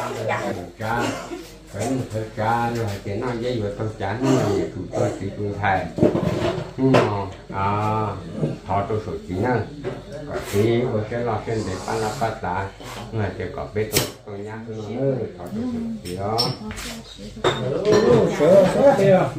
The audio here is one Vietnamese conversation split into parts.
cha phải thời cha rồi cái nó dây vào tôi chán rồi tụi tôi chỉ tụi thầy họ tôi sửa chỉ nữa thì ở cái lò trên để pan la pata người chỉ có biết tôi nhá nữa họ tôi sửa chỉ đó sửa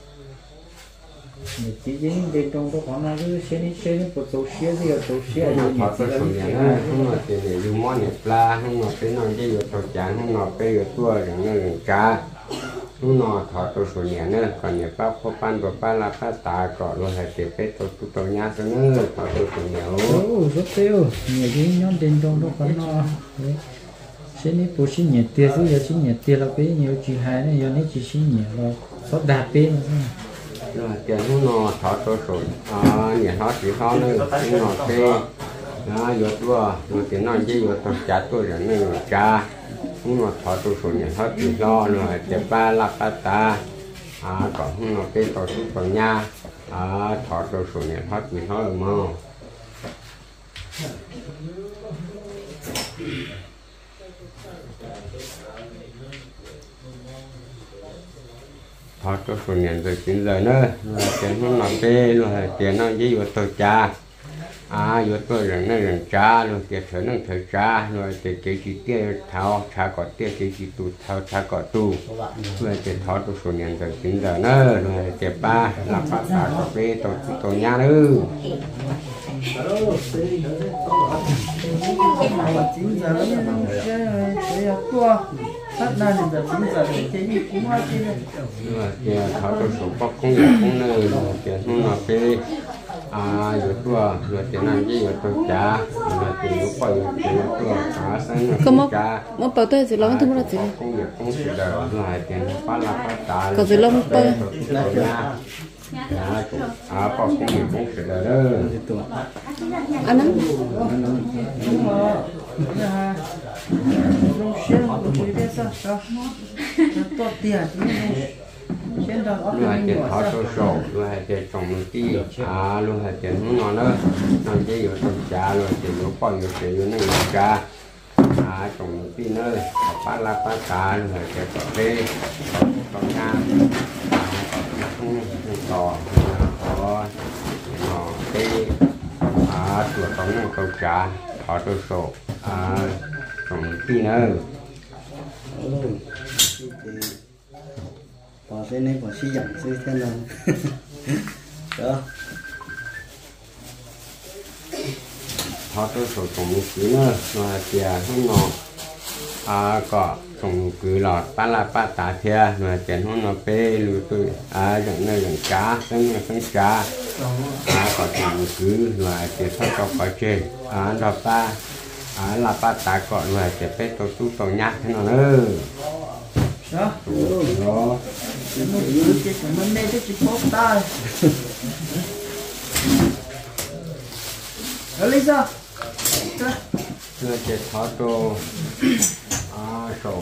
chỉ dính bên trong đó còn là cái xe nó tổ xe gì tổ xe họ tôi sửa nhà nữa không là tiền để dùng món này pla không là cái nó dây vào tôi chán không là cái vào tua rồi nó làm cá không nó họ tôi sửa nhà nữa còn nhà bác có pan và pan la pata có rồi hay để biết tôi nhá nữa họ tôi sửa nhà rất tiêu nhiều cái nhóm bên trong đó còn nó xe này bộ xin nhiệt tiền số giờ xin nhiệt tiền là bé nhiều chỉ hai này giờ này chỉ xin nhiệt là sót đạp bên rồi tiền nó thọ tôi sụn nhà nó chỉ nó nữa nhưng nó tê nó vô tua rồi tiền nó chỉ vô tôi trả tôi rồi nó trả nhưng mà thọ tôi sụn nhà nó chỉ lo rồi tiền ba la pata còn nó tê tôi xuống vào nhà thọ tôi sụn nhà nó chỉ nó là mò họ cho số nhận rồi tiền lời nữa tiền nó làm tê rồi tiền nó với vô tôi cha vô tôi rằng nó rằng cha rồi tiền thở nó thở cha rồi tiền chỉ tiền thao cha có tiền chỉ tu thao cha có tu rồi tiền thọ cho số nhận rồi tiền lời nữa rồi tiền ba làm phát tài có bê tôi nhà nữa phát ra thì giờ chính giờ thì cái gì cũng hoa kia kìa thọ cho số bóc công nghiệp cũng nơi kìa nó là cái rồi tua rồi tiền ăn gì rồi tôi trả rồi tiền lúc bao giờ tiền tua sáng rồi trả mà bảo tôi chỉ lo cái thứ đó chỉ công nghiệp cũng chỉ là lại tiền phát là phát tài có gì lo mà bao bỏ công nghiệp cũng chỉ là đó anh ấy là tiền thọ số sổ là tiền trồng chi luôn là tiền nó ngon đó nó chỉ có trồng trà rồi tiền nó bao nhiêu tiền nó làm trà trồng chi nữa phát la phát trà rồi tiền cà phê trồng nha tò nó tê chuột trồng nó trồng trà thọ số sổ trồng chi nữa bỏ cái này bỏ xí dặn xí thế nào đó họ tôi số trồng cứ nữa là tiền không nó có trồng cứ lọt ba la ba tả thia là tiền không nó bê lưu tôi dạng nơi dạng cá sáng cá có trồng cứ là tiền thoát cho khỏi trên đó ba là ba tả còn là tiền bê tôi tu tôi nhát thế nào nữa đó đó nó cứ cái mình đây cái chip bóp tay lấy ra rồi tiền thoát cho sổ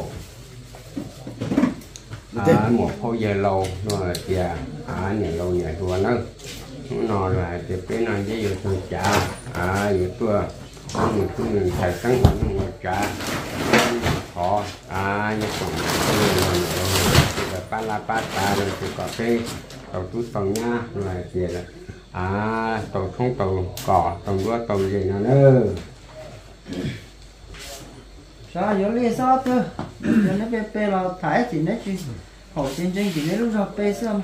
một khối giờ lâu rồi tiền nhà lâu nhà chùa nữa nó là tiền cái này với giờ tôi trả giờ tôi mình cứ mình phải cắn mình trả họ như còn rồi ba la ba ta rồi thì có cái tàu túi tàu nha rồi tiền là tàu không tàu cỏ tàu đua tàu gì nữa sao giờ lấy sao cơ giờ nó bê là thải chỉ nói chứ hậu chiến tranh chỉ nói lúc nào bê xong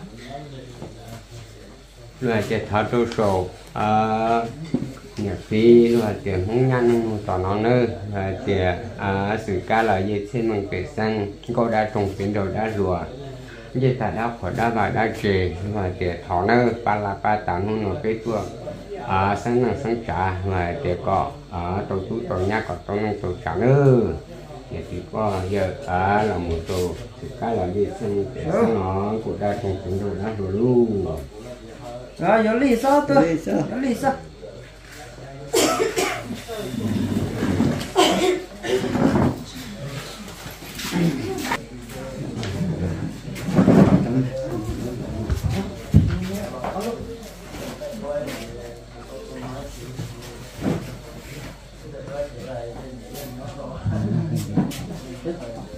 rồi tiền thọ tu sổ nhà phí rồi tiền không nhanh tỏ nó nữa rồi tiền sự ca là gì trên mình kể sang cô đã trồng phiến đầu đã rùa như ta đã khỏi đã và đã chè rồi tiền thọ nữa ba la ba tán không nó cái tua sáng năng sáng trả rồi tiền cọ tàu tú tàu nhá còn tàu năng tàu trả nữa thì chỉ có giờ là một tổ sự ca là gì trên mình kể sang nó cô đã trồng phiến đầu đã rùa luôn rồi giờ lấy sao cơ giờ lấy sao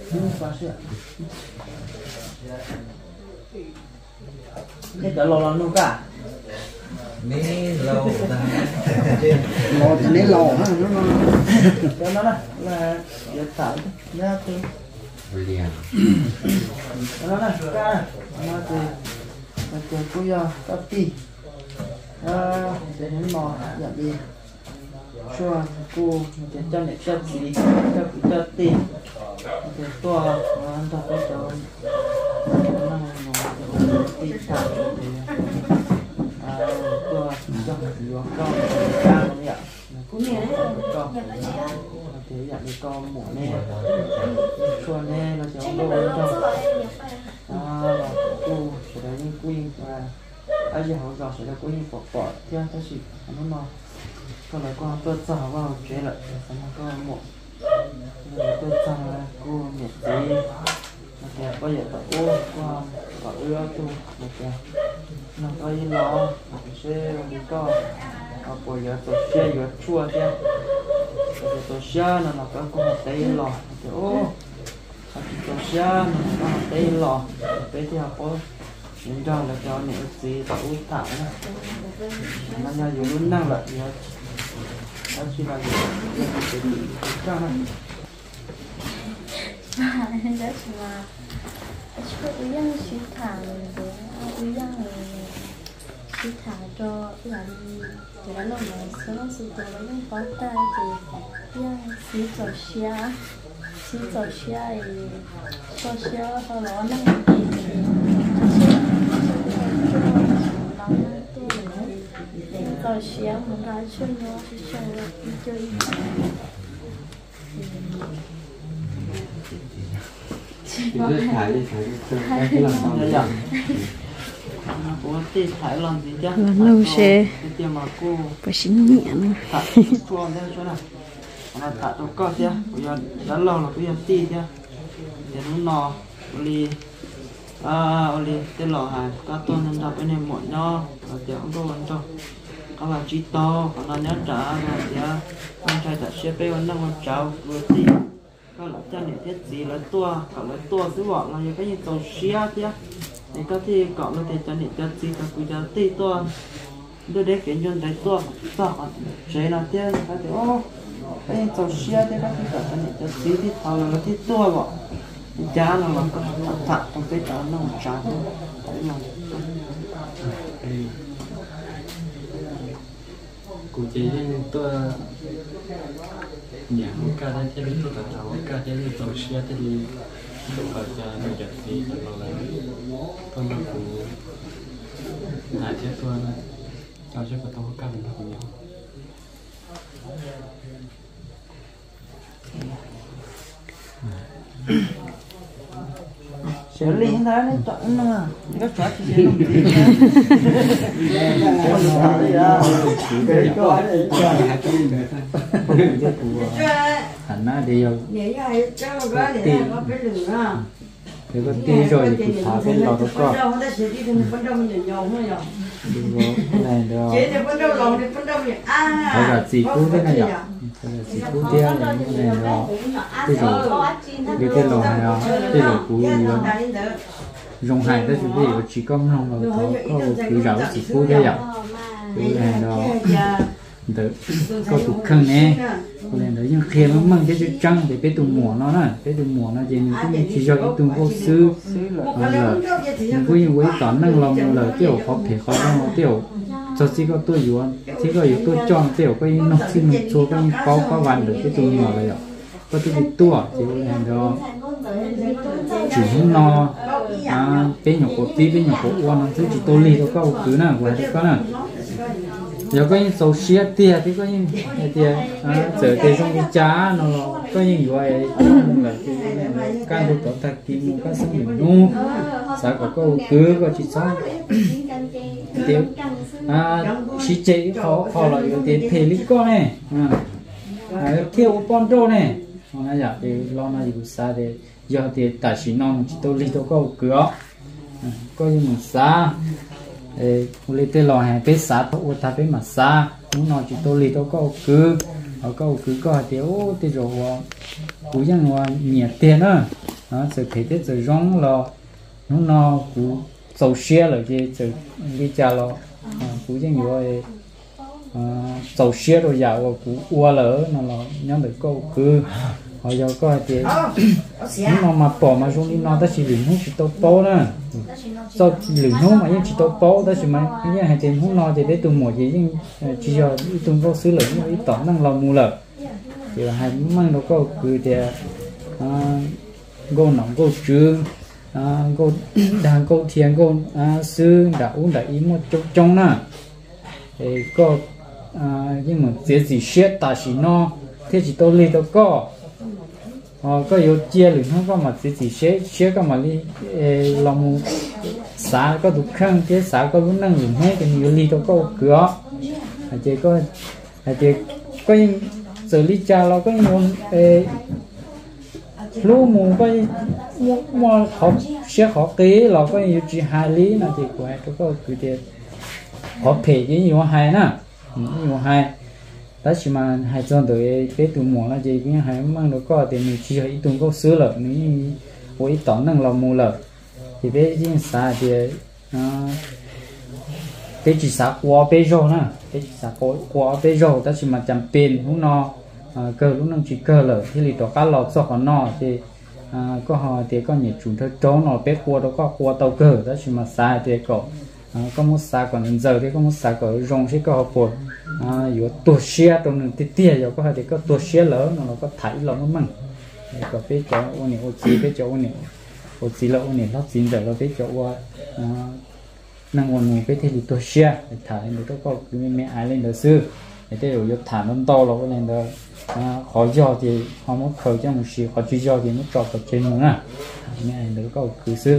cái đó lo luôn cả ní lâu ta lo thì lấy lo ha nó là giờ tạo ra thì liền nó là ca nó thì bây giờ cắt đi để đến mò dạ đi cho cô để cho này cho gì cho tiền để to anh ta có cho nó tiền thảo to cho nhiều con ca nó vậy cũng nhiều đấy con thế dạ đi con mổ nè cho nè nó sẽ không đâu đâu là cô sẽ là những quy và ai giờ họ gặp sẽ là quy bỏ theo ta chỉ nó còn lại con tôi trả vào chế lại xong rồi con một tôi trả cô miệt gì thì bây giờ tôi qua và đưa tôi một cái nó có gì lo sẽ đi co bây giờ tôi sẽ vừa chua chứ tôi sẽ nó có con tay lo thì ô tôi sẽ nó có tay lo bây giờ có nên cho là cho những gì tạo tạo nó nhà dù luôn năng lợi nhớ nó chỉ là gì cho nó đó là cho uyên chỉ thả để uyên chỉ thả cho là để nó làm sao nó sự tự nó có tay thì uyên chỉ cho xia cho xia sau đó năng cho xia một cái chân nó chỉ chơi chơi cứ thải cái làm sao đấy nhở cô tí thải làm gì chứ lâu xe cái mà cô phải xin nhẹ nữa thải chua lên chỗ nào là thải cho con chứ bây giờ đã lâu là bây giờ tí chứ để nó nò oli oli tên lò hài cá tôm nên đập bên này mỗi nho và tiểu ông cô ăn cho các bạn chỉ to còn là nhớ trả rồi thì anh trai ta sẽ bé ăn năm cháu vừa tí các loại cha này thiết gì là tua còn là tua cứ bỏ là những cái gì tàu xía chứ thì có thì còn là thì cha này cha gì ta cứ cha tí tua đưa để khiến cho cái tua còn chế là thế cái thì ô cái gì tàu xía thế các thì cả cha này cha gì thì thầu là thì tua bỏ cha nó là có thật trong cái cháu nó một trái đấy là cụ chỉ nên tôi nhà một ca đây chơi đến tôi cả thảo ca chơi đến tôi share tới đi tôi phải cho nó giật đi nó là tôi nó cũng lại chơi tôi cho cho tôi ca mình cũng nhiều xử lý thế đấy chọn nữa các cháu chỉ sẽ làm gì hẳn là điều thì có tí rồi thì thả bên lò đó con này đó phải là gì cũ thế này nhỉ phải là gì cũ thế này đó cái rồi cái lò này đó cái lò cũ luôn dùng hải tới chuẩn bị chỉ có không là có cứ rau chỉ cũ thế nhỉ cái này đó đỡ có tụ khăn nè còn này đỡ nhưng khi nó mang cái chữ trăng thì cái tụ mùa nó nè cái tụ mùa nó chỉ mình chỉ cho cái tụ vô sư là mình vui với toán năng lòng là tiểu khó thể khó năng tiểu cho chỉ có tôi yếu chỉ có yếu tôi chọn tiểu cái nó chỉ mình số cái có vạn được cái tụ mùa này ạ có tụ tua chỉ là đó chỉ không no bên nhỏ cổ tí bên nhỏ cổ uốn nó chỉ tôi lì nó có cứ nào của cái con nào giờ có những sầu xía tia thì có những tia giờ thì trong cái chá nó có những loại là cái can đồ tốt thật thì mua cái sâm mình nu sao có cứ có chỉ sao tiêu chỉ chế họ là cái tiền phê lý con này kêu con trâu này nó giờ thì lo nó gì sao thì giờ thì tại chỉ non chỉ tôi lý tôi có những mình xa lấy tên lò hàng bếp xả thôi ta bếp mà xa chúng nó chỉ tôi lì tôi có cứ có thì ô thì rồi cú dân hoa nhiệt tiền á sự thể tiết sự rong lo nó cú sầu xe rồi chứ đi cha lo cú chẳng rồi sầu xe rồi dạo cú ua lỡ nó là nhóm được câu cứ họ giờ có thì nó mà bỏ mà xuống đi nó ta chỉ lửng không chỉ tao bỏ nữa sau lửng không mà chỉ tao bỏ ta chỉ mà như hai tiền không nó thì để tụi mồi gì nhưng chỉ giờ tụi có xứ lửng ít tỏng năng lòng mua lợ thì hai mang nó câu cứ thì câu nóng câu trương câu đàn câu thiền câu sư đã uống đã ý một chút trong nè thì có nhưng mà dễ gì xét ta chỉ nó thế chỉ tôi lấy tôi có yếu chia lửng không có mà chỉ xét có mà đi lòng xã có đủ khăn thế xã có lúc năng lửng hết thì nhiều ly tôi có cửa chỉ có xử lý cha nó có nhiều lúc mù có mua họ xét họ ký là có nhiều chỉ hai lý là thì của tôi có cứ tiền họ phê cái nhiều hai nè nhiều hai đó chỉ mà hai trăm tới cái tụi mỏ là gì cái hai mang được có thì mình chỉ hay tụi có sữa lợn nếu với tổng năng lòng mua lợn thì cái gì xã thì cái chỉ xã qua bây giờ nè cái chỉ xã qua bây giờ đó chỉ mà chăm pin không no cơ lúc năng chỉ cơ lợn thì lì đó cá lọt cho họ no thì có họ thì có nhiều chủ thợ trốn nó bé qua đó có qua tàu cơ đó chỉ mà xã thì có một xã còn giờ thì có một xã có rong sẽ có họ buồn yếu tổ xe tổ nên tiệt rồi có thể có tổ xe lớn nó có thải lòng nó măng có biết chỗ ô này ô chi biết chỗ này ô chi là ô này nó chín giờ nó biết chỗ năng nguồn nguồn biết thì tổ xe thải nó có cái mẹ ai lên đó xưa để cái rồi thả nó to rồi lên đó họ do thì họ muốn khởi cho một sự họ chỉ do thì nó trọt vào trên nữa nè mẹ ai nó có cứ xưa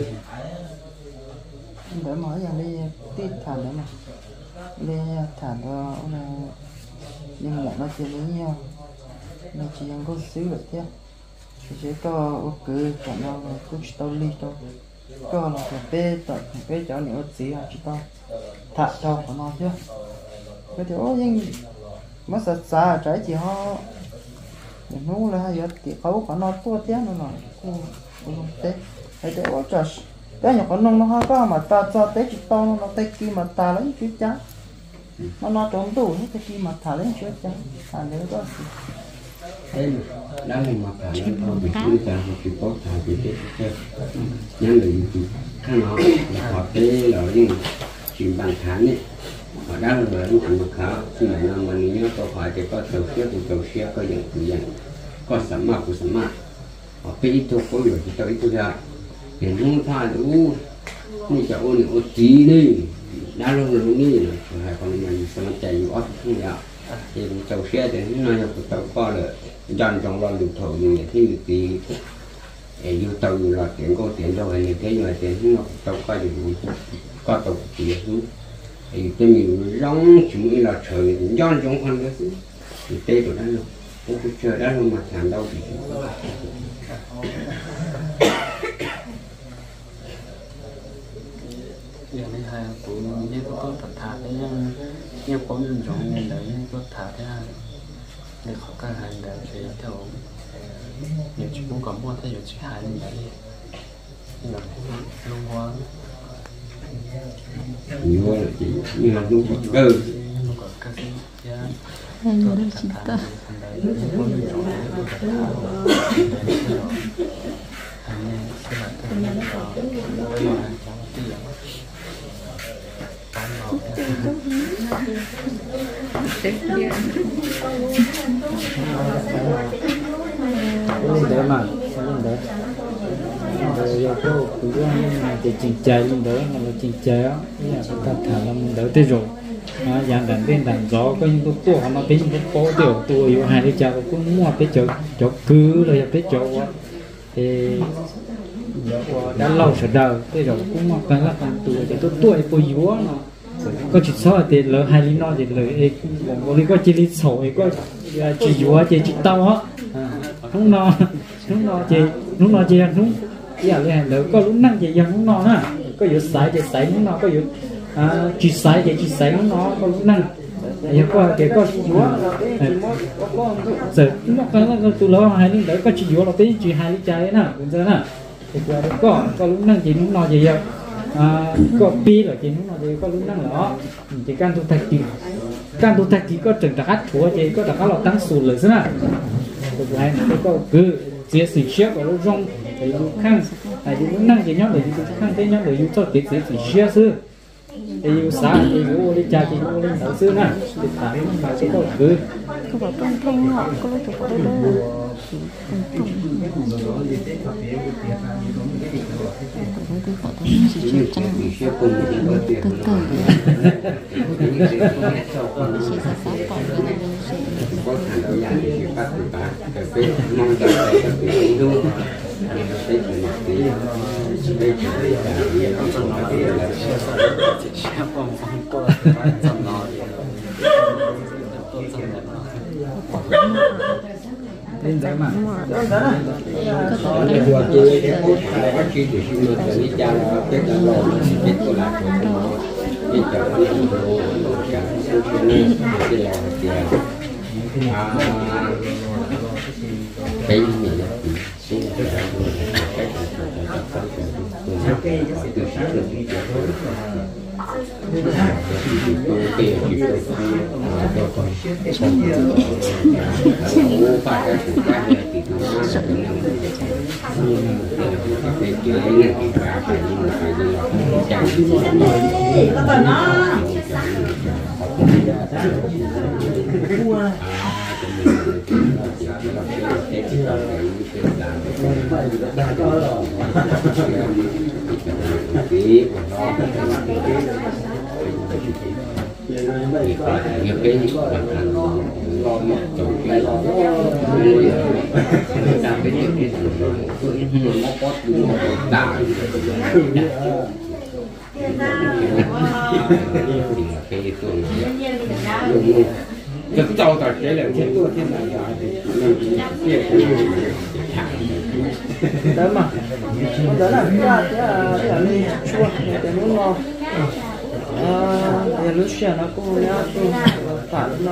để mở ra đi tít thả nữa mà đi thả cho nhưng mà nó chỉ lấy nhau nó chỉ ăn có xíu được chứ chỉ sẽ có cứ chọn nó cứ tao ly tao có là phải bê cho những gì chỉ tao thả cho của nó chứ cái thì nhưng mất sạch xa trái chỉ họ nó là hay thì khâu của nó tua tiếc nó là không thế hay thế ó trời cái nhà con nông nó có mà ta cho tới chỉ to nó tay kia mà ta lấy chút trắng nó trống đủ hết cái kia mà thả lên chút trắng thả lên có gì đây đang mình mặc cả nó không bị chúng ta bị có thả bị thế nhưng là khăn nó họ thế là những chuyện bằng khán ấy họ đang là những chuyện mặc khá khi mà mình nhớ câu hỏi thì có tàu xe có những có sắm mạc của sắm mạc họ cái tôi có rồi thì tôi ít ra thì không thay đủ như cháu ô tí đi đã luôn rồi nghĩ rồi hai con mình sẽ chạy vô không nhở thì tàu xe thì nó là của tàu co là dần trong lo được thầu như thế thì vô tàu là tiền có tiền đâu hay thế nhưng mà tiền nó tàu co thì có tàu tiền thì cái mình giống chúng là trời dần trong con đó thì tê rồi đó luôn cái trời đó luôn mà thằng đâu thì giờ này hai cụ như có thật thà đấy nhưng có những种nên đấy có thà thế để họ các hành đều sẽ theo nhiều chuyện cũng có mua theo nhiều chuyện hành đấy là luôn hóa nhiều là chỉ như là đúng cơ có các cái Anh được chị ta lên đấy mà lên đấy rồi cô cứ để chỉnh chạy lên đấy là chỉnh chạy á là ta thả làm đỡ tới rồi dạng đàn bên đàn gió có những cái tổ mà tính cái phố tiểu tôi yêu hai đứa cháu cũng mua cái chỗ cứ rồi cái chỗ thì đã lâu rồi đầu cái rồi cũng mặc cái là phần tuổi thì tuổi bồi dưỡng nó có chỉ số thì lỡ hai lý nó thì lỡ có lý có chỉ lý sổ có chỉ dưỡng chỉ tao á không nó chỉ không giờ lên lỡ có lúc năng chỉ giờ không nó nè có vụ sải không nó có vụ chỉ sải không nó có lúc năng giờ có cái có dưỡng giờ nó cái là tụi lỡ hai lý đỡ có chỉ dưỡng là tí chỉ hai lý trái nè bây giờ nè thì có lúc năng chỉ lúc nào gì vậy có pi là chỉ lúc nào gì có lúc năng là chỉ can tu thạch chỉ có trường đặc thua chỉ có đặc là tăng số lớn nữa được này có cứ chia sẻ chia của lúc rong thì lúc khăn tại vì lúc năng chỉ nhóm để khăn thế nhóm để cho tiết chia chia sư thì xã thì ô đi cha thì ô lên đầu sư nè thì tại mà chỉ có cứ có bảo con thanh họ có lúc có đây lên đấy mà Rất trâu tỏi chế lượng trên tôi thiên này đấy mà đó là cái là lên chua để nó ngon để lúc xưa nó cũng nhá tôi phản nó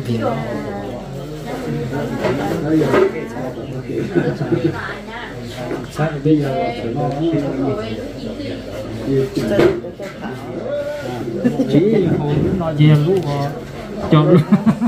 sao bây giờ chỉ hồi nó về lúc cho luôn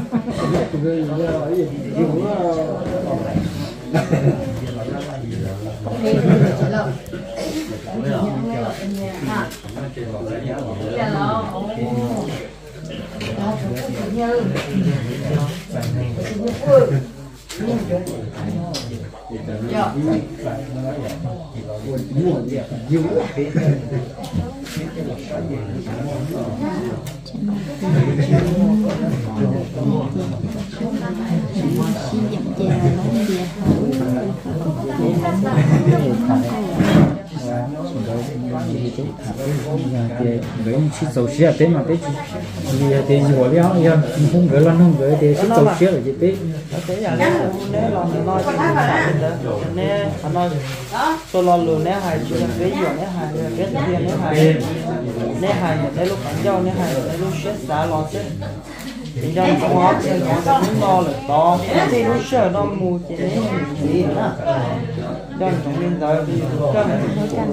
với chiếc dầu xe thế mà cái thì nhiều léo không gửi lần không gửi thì chiếc dầu xe là gì thế cái nhà này nếu lòng nói thì nếu hắn nói tôi lo lừa nếu hai chuyện cái gì nếu hai cái tiền nếu hai nếu lúc ăn dâu nếu hai nếu lúc chết giá lo chết thì cho nó hóa thì nó cũng lo là to thì lúc sợ nó mù chỉ để gì nữa cho nó lên tới cho nó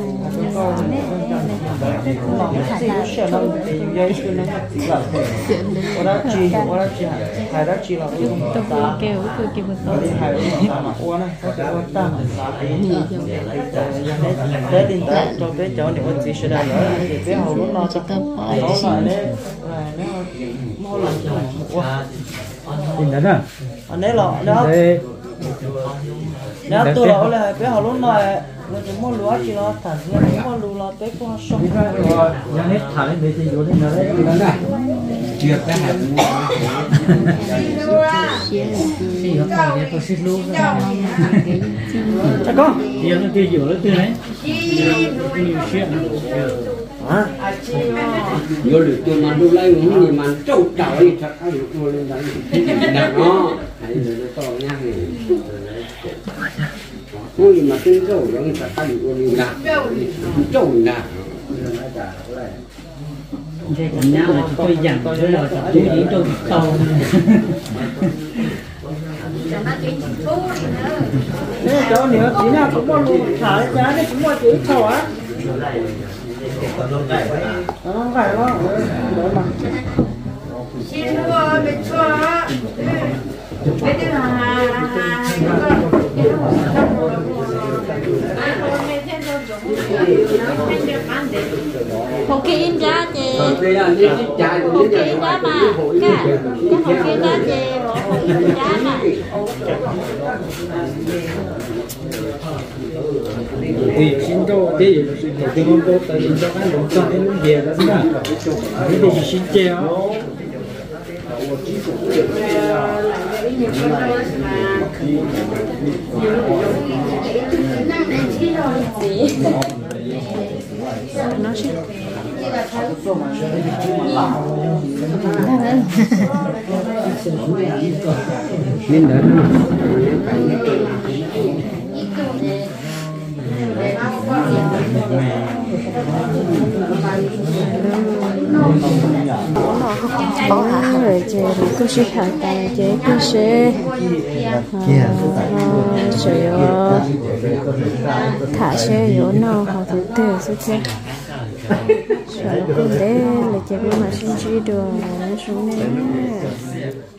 thì lúc sợ nó thì dây cho nó là ở đó chi hai đó chi là cái tôi vừa kêu một đi hai mà uống này có cái uống tam để tin tới cho cái chỗ này có gì sẽ đây nữa thì cái hầu lúc nó là đấy mua lần tin đó nè nếu là đó nếu tôi nói là cái hầu lúc này là chỉ mua lúa chỉ là thằng là mua lúa là cái con sông rồi nhà hết thả lên để thì vô lên đó đấy này Chuyện đó là thì hôm nay để tôi xin luôn chắc có thì nó kia vô lên từ đấy nhiều chuyện hả vô được tôi mà đu lấy những gì mà trâu trời thật ai được tôi lên đấy đặt nó hãy để nó to nha cái gì mà tin trâu giống thật ai được tôi lên đặt trâu nè đây còn nhau là tôi dặn tôi là chú ý tôi không thế cháu nữa tí nào cũng có luôn thả cái giá đấy cũng có chữ thầu á không phải đó đó mà xin lỗi mấy chúa mấy đứa hồ kỳ in ra chị hồ kỳ in ra mà cái hồ kỳ in ra chị hồ kỳ in ra mà thì xin cho thì cái món đồ tại vì cho ăn đúng chọn đến về đó là cái gì xin treo nó sẽ nên đỡ nó rồi chị cứ sẽ thả tay chị cứ sẽ rồi thả xe vô nó họ thứ tư sẽ thế rồi cũng để là chị biết mà xin chỉ được nó xuống đây